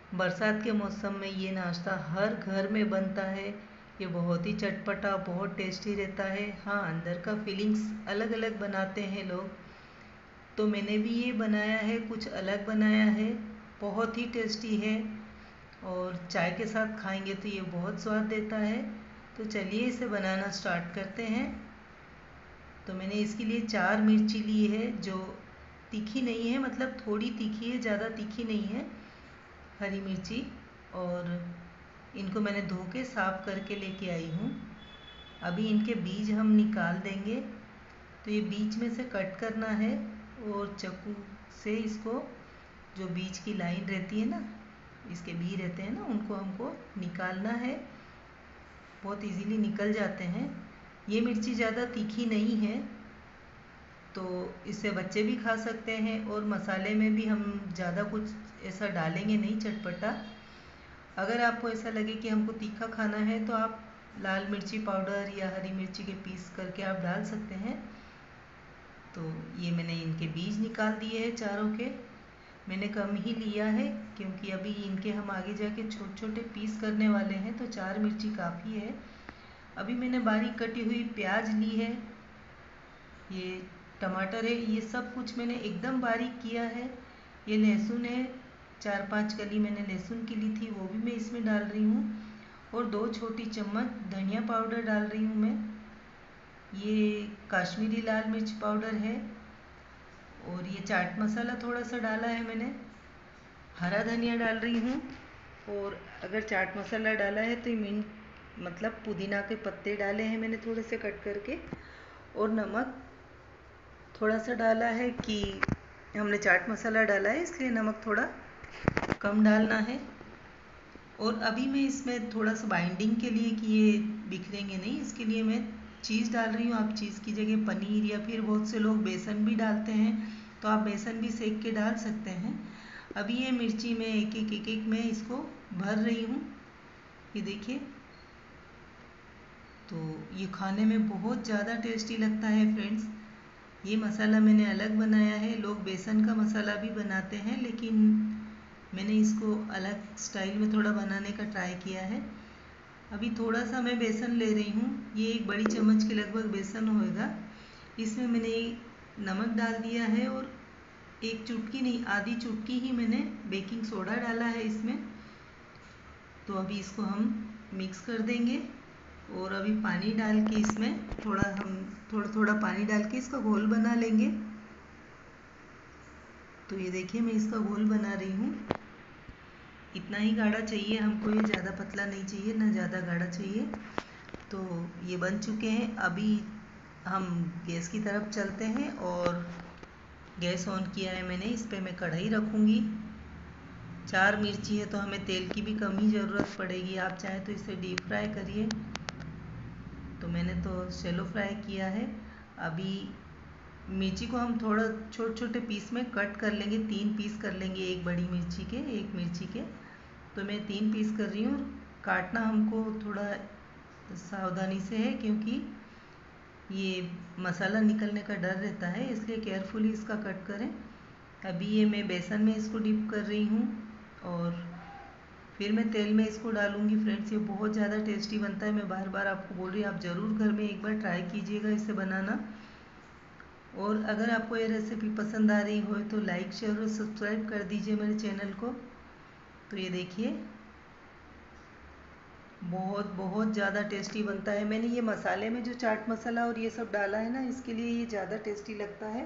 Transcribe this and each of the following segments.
बरसात के मौसम में ये नाश्ता हर घर में बनता है। ये बहुत ही चटपटा, बहुत टेस्टी रहता है। हाँ, अंदर का फीलिंग्स अलग अलग बनाते हैं लोग। तो मैंने भी ये बनाया है, कुछ अलग बनाया है। बहुत ही टेस्टी है और चाय के साथ खाएंगे तो ये बहुत स्वाद देता है। तो चलिए इसे बनाना स्टार्ट करते हैं। तो मैंने इसके लिए 4 मिर्ची ली है, जो तीखी नहीं है, मतलब थोड़ी तीखी है, ज़्यादा तीखी नहीं है, हरी मिर्ची। और इनको मैंने धो के साफ़ करके लेके आई हूँ। अभी इनके बीज हम निकाल देंगे। तो ये बीच में से कट करना है और चाकू से इसको, जो बीच की लाइन रहती है ना, इसके बी रहते हैं ना, उनको हमको निकालना है। बहुत इजीली निकल जाते हैं। ये मिर्ची ज़्यादा तीखी नहीं है, तो इससे बच्चे भी खा सकते हैं। और मसाले में भी हम ज़्यादा कुछ ऐसा डालेंगे नहीं, चटपटा। अगर आपको ऐसा लगे कि हमको तीखा खाना है तो आप लाल मिर्ची पाउडर या हरी मिर्ची के पीस करके आप डाल सकते हैं। तो ये मैंने इनके बीज निकाल दिए हैं चारों के। मैंने कम ही लिया है क्योंकि अभी इनके हम आगे जाके छोटे छोटे पीस करने वाले हैं, तो 4 मिर्ची काफ़ी है। अभी मैंने बारीक कटी हुई प्याज ली है, ये टमाटर है, ये सब कुछ मैंने एकदम बारीक किया है। ये लहसुन है, 4-5 कली मैंने लहसुन की ली थी, वो भी मैं इसमें डाल रही हूँ। और 2 छोटी चम्मच धनिया पाउडर डाल रही हूँ मैं। ये काश्मीरी लाल मिर्च पाउडर है। और ये चाट मसाला थोड़ा सा डाला है मैंने। हरा धनिया डाल रही हूँ। और अगर चाट मसाला डाला है तो ये मिंट, मतलब पुदीना के पत्ते डाले हैं मैंने थोड़े से कट करके। और नमक थोड़ा सा डाला है, कि हमने चाट मसाला डाला है इसलिए नमक थोड़ा कम डालना है। और अभी मैं इसमें थोड़ा सा बाइंडिंग के लिए, कि ये बिखरेंगे नहीं, इसके लिए मैं चीज़ डाल रही हूँ। आप चीज़ की जगह पनीर, या फिर बहुत से लोग बेसन भी डालते हैं, तो आप बेसन भी सेक के डाल सकते हैं। अभी ये मिर्ची में एक एक मैं इसको भर रही हूँ, ये देखिए। तो ये खाने में बहुत ज़्यादा टेस्टी लगता है फ्रेंड्स। ये मसाला मैंने अलग बनाया है। लोग बेसन का मसाला भी बनाते हैं, लेकिन मैंने इसको अलग स्टाइल में थोड़ा बनाने का ट्राई किया है। अभी थोड़ा सा मैं बेसन ले रही हूँ, ये 1 बड़ी चम्मच के लगभग बेसन होएगा। इसमें मैंने नमक डाल दिया है, और 1 चुटकी नहीं, आधी चुटकी ही मैंने बेकिंग सोडा डाला है इसमें। तो अभी इसको हम मिक्स कर देंगे। और अभी पानी डाल के इसमें थोड़ा थोड़ा पानी डाल के इसका घोल बना लेंगे। तो ये देखिए मैं इसका घोल बना रही हूँ। इतना ही गाढ़ा चाहिए हमको, ये ज़्यादा पतला नहीं चाहिए, ना ज़्यादा गाढ़ा चाहिए। तो ये बन चुके हैं। अभी हम गैस की तरफ चलते हैं, और गैस ऑन किया है मैंने। इस पर मैं कढ़ाई रखूँगी। 4 मिर्ची है तो हमें तेल की भी कम ही ज़रूरत पड़ेगी। आप चाहें तो इसे डीप फ्राई करिए, तो मैंने तो शैलो फ्राई किया है। अभी मिर्ची को हम थोड़ा छोटे छोटे पीस में कट कर लेंगे। 3 पीस कर लेंगे, एक बड़ी मिर्ची के, एक मिर्ची के। तो मैं 3 पीस कर रही हूँ। काटना हमको थोड़ा सावधानी से है, क्योंकि ये मसाला निकलने का डर रहता है, इसलिए केयरफुली इसका कट करें। अभी ये मैं बेसन में इसको डिप कर रही हूँ, और फिर मैं तेल में इसको डालूंगी। फ्रेंड्स, ये बहुत ज़्यादा टेस्टी बनता है। मैं बार बार आपको बोल रही हूँ, आप ज़रूर घर में एक बार ट्राई कीजिएगा इसे बनाना। और अगर आपको ये रेसिपी पसंद आ रही हो तो लाइक, शेयर और सब्सक्राइब कर दीजिए मेरे चैनल को। तो ये देखिए, बहुत बहुत ज़्यादा टेस्टी बनता है। मैंने ये मसाले में जो चाट मसाला और ये सब डाला है ना, इसके लिए ये ज़्यादा टेस्टी लगता है।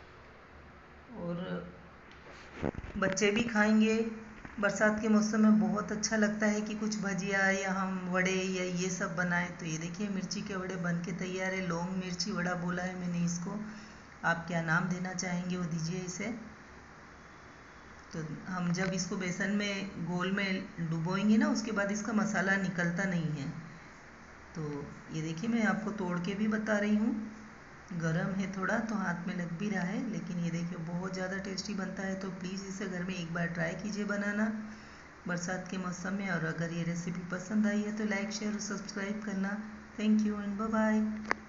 और बच्चे भी खाएंगे। बरसात के मौसम में बहुत अच्छा लगता है कि कुछ भजिया या हम वड़े या ये सब बनाएं। तो ये देखिए, मिर्ची के वड़े बन के तैयार है। लौंग मिर्ची वड़ा बोला है मैंने इसको। आप क्या नाम देना चाहेंगे वो दीजिए इसे। तो हम जब इसको बेसन में घोल में डुबोएंगे ना, उसके बाद इसका मसाला निकलता नहीं है। तो ये देखिए, मैं आपको तोड़ के भी बता रही हूँ। गरम है थोड़ा, तो हाथ में लग भी रहा है, लेकिन ये देखिए बहुत ज़्यादा टेस्टी बनता है। तो प्लीज़ इसे घर में एक बार ट्राई कीजिए बनाना बरसात के मौसम में। और अगर ये रेसिपी पसंद आई है तो लाइक, शेयर और सब्सक्राइब करना। Thank you and bye bye.